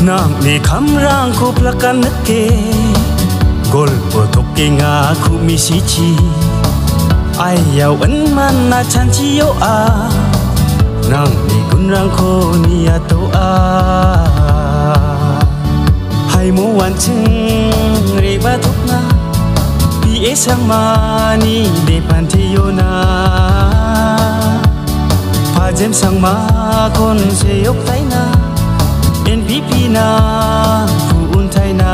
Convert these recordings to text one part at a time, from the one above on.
Nang ni kamrang ko plakan neke golpo toke nga ku misici ayaw man na chanchi yo a nang ni kunrang ko ni ato a hai mo wan ching re ba thok na pi e sang ma ni de pan thi yo na pha jem sang ma kon se yok tai na NPP na ku un tai na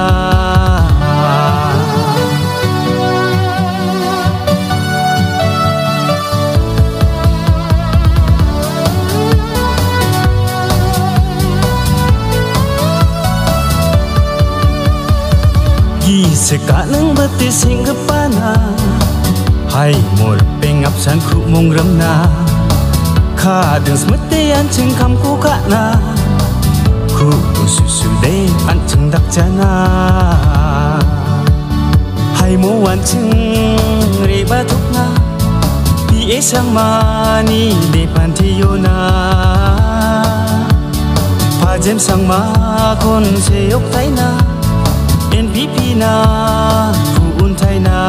sekarang beti singgepana hai mor pengap san ku mong ramna kadang semete anceng kamku kana ku susu de anceng dak jana hai mo anceng reba tukna di esang mani depan tiyona pajem sang ma kon seyok taina NPP na ku un tai na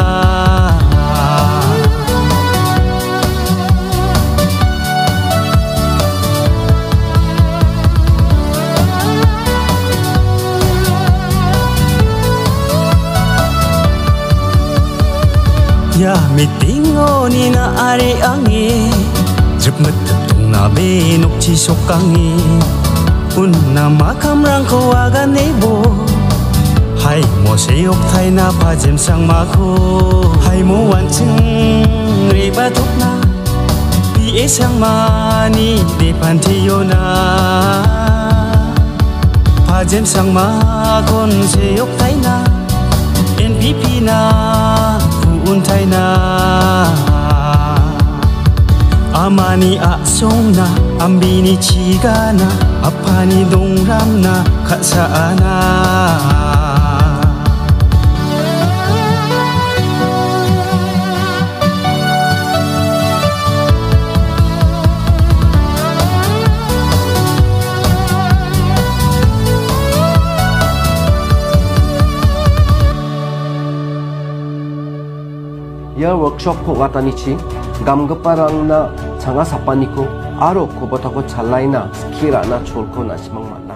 ya mitingo ni na are ange jep metung na be nok chi sokange un na makam rang ko aga nebo hai mo seyok thai na pa jem sang ma ko hai mo wan ching re ba thok na pi e sang ma ni de pan thi yo na pa jem sang ma kon seyok thai na NPP na ku un thai na amani a song na ambini chigana apani dong ram na khatsa ana Ya workshop ko watanichi gamgeparang na changa sapani ko aro ko botako chalaina skira na cholko na simang